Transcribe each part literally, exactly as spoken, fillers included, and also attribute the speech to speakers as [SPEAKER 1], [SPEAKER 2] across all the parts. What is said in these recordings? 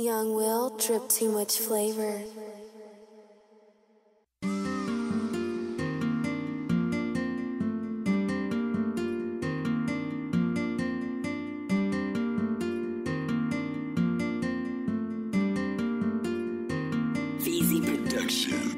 [SPEAKER 1] Young Will drip too much flavor.
[SPEAKER 2] Easy production.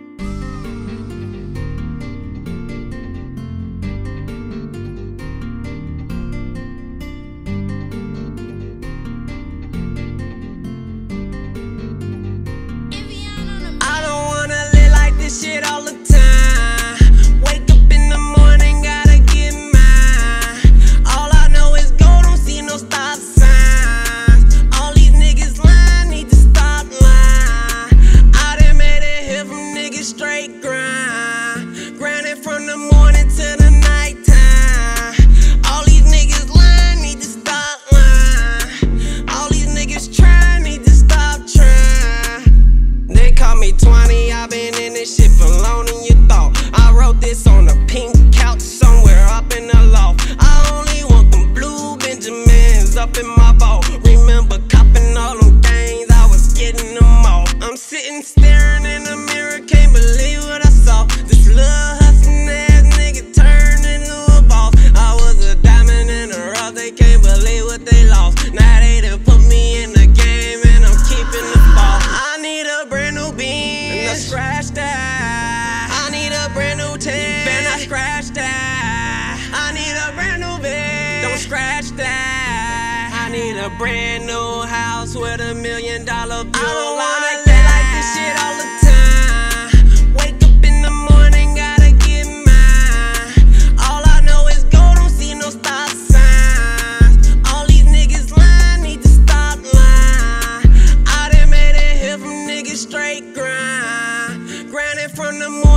[SPEAKER 3] Shit all the time. Wake up in the morning, gotta get mine. All I know is go, don't see no stop signs. All these niggas lying, need to stop lying. I done made it here from niggas straight grind. Grinding from the morning to the nighttime. All these niggas lying, need to stop lying. All these niggas trying, need to stop trying. They call me Twani, I been in this shit for longer than you thought. I wrote this on a pink couch somewhere up in the loft. I only want them blue Benjamins up in my vault. Remember copping all them things, I was getting them all. I'm sitting staring in the mirror, can't believe what I saw. This little hustling ass nigga turned into a boss. I was a diamond in the rough, they can't believe what they lost. Now they done put me in the game and I'm keeping the ball. I need a brand new bean, and I scratch that. I need a brand new tank, and I scratch that. I need a brand new bed, don't scratch that. I need a brand new house with a million dollar bill. I don't wanna live like this shit all the time. Wake up in the morning, gotta get mine. All I know is go, don't see no stop signs. All these niggas lying, need to stop lying. I done made it here from niggas straight grind. Grinding from the morning